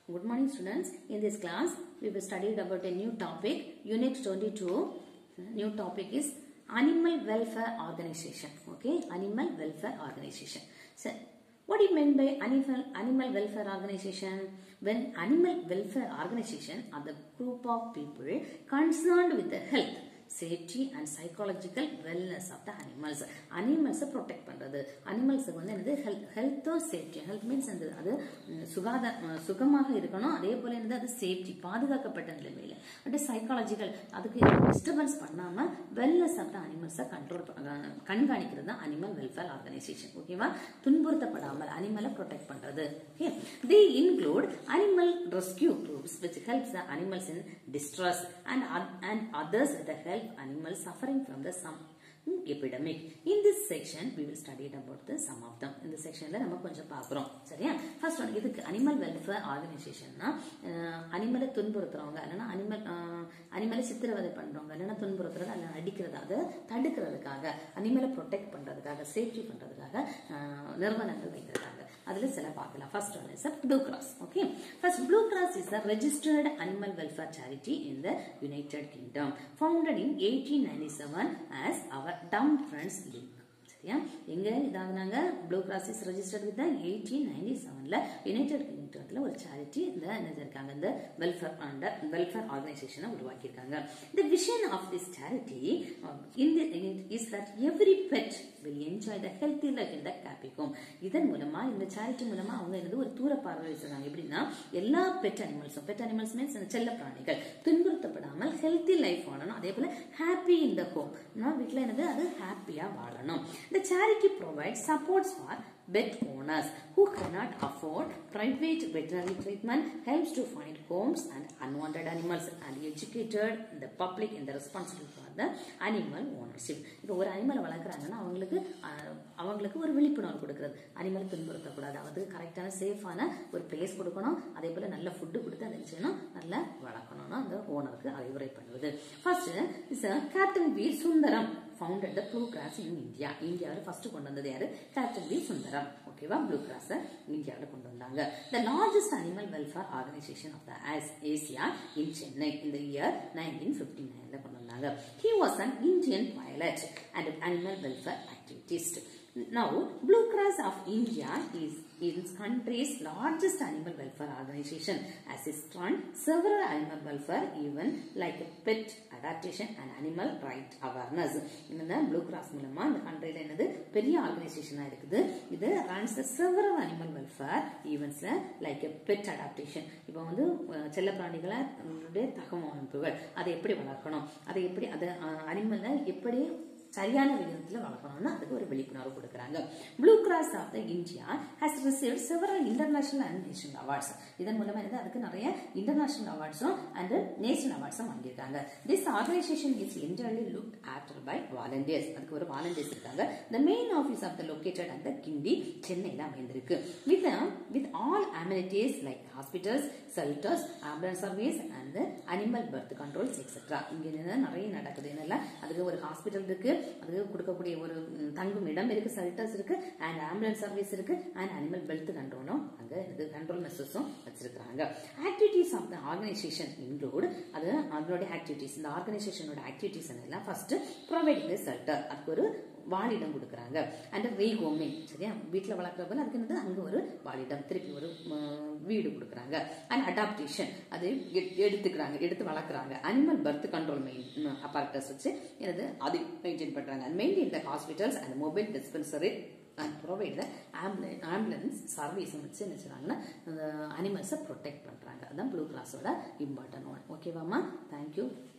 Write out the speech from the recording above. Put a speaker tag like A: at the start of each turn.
A: Good morning students. In this class we will study about a new topic. Unit 22. New topic is Animal Welfare Organization. Okay, Animal Welfare Organization. So what do you mean by animal welfare organization? When animal welfare organization are the group of people concerned with the health, safety and psychological wellness of the animals. Animals protect பண்றது. Animals வந்து என்னது health or safety. Health means அது சுகமாக இருக்கணும். அதே போல என்னது அது safety பாதுகாக்கப்பட்ட நிலைமையில. அது psychological அதுக்கு disturbance பண்ணாம wellness of the animals control கண்காணிக்கிறது தான் animal welfare organization. ஓகேவா? துன்புறுத்தப்படாமல் animal protect பண்றது. Okay. They include animal rescue groups which helps the animals in distress and others with the help animals suffering from the some epidemic. In this section we will study about the some of them. In this section la நம்ம கொஞ்சம் பார்க்கறோம். சரியா? First one இதுக்கு animal welfare organization னா அனிமலை துன்புறுத்துறவங்க இல்லனா அனிமலை சித்திரவதை பண்றவங்க இல்லனா துன்புறுத்துறது அல்ல அடிக்கிறது அத தடுக்கிறதுக்காக அனிமலை protect பண்றதுக்காக சேஃப்டி பண்றதுக்காக நிறுவனங்கள் வைக்கிறாங்க. அதுல சில பார்க்கலாம். First one is Blue Cross. Okay. First, Blue Cross is the registered animal welfare charity in the United Kingdom, founded in 1897 as our Dumb Friends League. சரியா? எங்க இதாங்கனாங்க Blue Cross is registered with the 1897 ல United Kingdomல ஒரு charity இந்த இருக்காங்க இந்த welfare organization உருவாக்கி இருக்காங்க. The vision of this charity is that every pet will enjoy the healthy life in the happy home. இதன் மூலமா இந்த charity மூலமா அவங்க என்னது ஒரு தூர பார்வை வச்சிருக்காங்க. எப்படின்னா எல்லா pet animals means செல்ல பிராணிகள் துன்புறுத்தப்படாமல் healthy life வாழணும். அதே போல happy in the home. நான் வீட்ல என்னது அது ஹாப்பியா வாழணும். The charity provides supports for pet owners who cannot afford private veterinary treatment, helps to find homes and unwanted animals, and educated the public in the responsibility for the animal ownership. இப்போ ஒரு animal வளர்க்குறாங்கன்னா அவங்களுக்கு ஒரு விழிப்புணர்வு கொடுக்கிறது. Animal துன்புறுத்தக்கூடாது, அதுக்கு கரெக்டான சேஃபான ஒரு பிளேஸ் கொடுக்கணும். அதே போல நல்ல ஃபுட்டு கொடுத்து அதை செய்யணும், நல்லா வளர்க்கணும்னு அந்த ஓனருக்கு அறிவுரை பண்ணுவது. First is captain V Sundaram founded the Blue Cross in India. இந்தியாவில் ஃபர்ஸ்ட் கொண்டு வந்தது யாரு? Captain V Sundaram. ஓகேவா? ப்ளூ கிராஸ் இந்தியாவில் கொண்டு வந்தாங்க. The largest animal welfare organization of the Asia in Chennai in the year 1959 கொண்டு வந்தாங்க. He was an Indian pilot and animal welfare activist. Now, Blue Cross of India is country's largest animal welfare organization, as it runs several animal welfare events like pet adaptation and animal right awareness. இந்த Blue Cross மூலமா இந்த கண்ட்ரில என்னது பெரிய ஆர்கனைசேஷனா இருக்குது. இது runs several animal welfare events like pet adaptation. இப்போ வந்து செல்ல பிராணிகளுடைய தகவமைப்புகள் அதை எப்படி வளர்க்கணும், அதை எப்படி அது அனிமலை எப்படி சரியான விதத்தில் வளர்க்கணும்னா அதுக்கு ஒரு விழிப்புணர்வு கொடுக்கறாங்க. Blue cross of the India has received several international and national awards. இதன் மூலமா அதுக்கு நிறைய இன்டர்நேஷனல் அவார்ட்ஸும் அண்ட் நேஷனல் அவார்ட்ஸும் வாங்கியிருக்காங்க. This organisation is entirely looked after by volunteers. அதுக்கு ஒரு வாலண்டியர்ஸ் இருக்காங்க. The main office of the located at the Guindy, சென்னையில அமைந்திருக்கு. With all amenities like hospitals, shelters, ambulance service and animal birth controls etcetera. இங்க நிறைய நடக்குது. என்னெல்லாம் அதுக்கு ஒரு ஹாஸ்பிட்டல் இருக்கு, அதுக்கு கொடுக்கக்கூடிய ஒரு தங்கும் இடம் இருக்கு, ஷெல்டர்ஸ் இருக்கு, அண்ட் ஆம்புலன்ஸ் சர்வீஸ் இருக்கு, அண்ட் அனிமல் ஹெல்த் கண்ட்ரோலும் அங்க இது கண்ட்ரோல் மெஷர்ஸும் வச்சிருக்காங்க. Activities of the organisation include அது அதனுடைய ஆக்டிவிட்டீஸ் இந்த ஆர்கனைசேஷனோட ஆக்டிவிட்டீஸ் எல்லாம் ஃபர்ஸ்ட் ப்ரொவைடிங் தி ஷெல்டர் அதுக்கு ஒரு வாழிடம் கொடுக்கறாங்க. அண்ட் ரீஹோமிங் சரியா வீட்டில் வளர்க்குறப்ப அதுக்கு வந்து அங்க ஒரு வாழிடம் திருப்பி ஒரு வீடு கொடுக்கறாங்க. அண்ட் அடாப்டேஷன் அது எடுத்து வளர்க்குறாங்க. அனிமல் பர்த் கண்ட்ரோல் அப்பாரட்டஸ் வச்சு என்னது அது மெயின்டைன் பண்றாங்க. And maintain the hospitals and mobile dispensary and provide the ambulance service வச்சு என்ன செய்றாங்கன்னா அனிமல்ஸை ப்ரொடெக்ட் பண்றாங்க. அதான் ப்ளூ கிராஸோட இம்பார்ட்டன்ட் ஒன். ஓகேவாமா? தேங்க்யூ.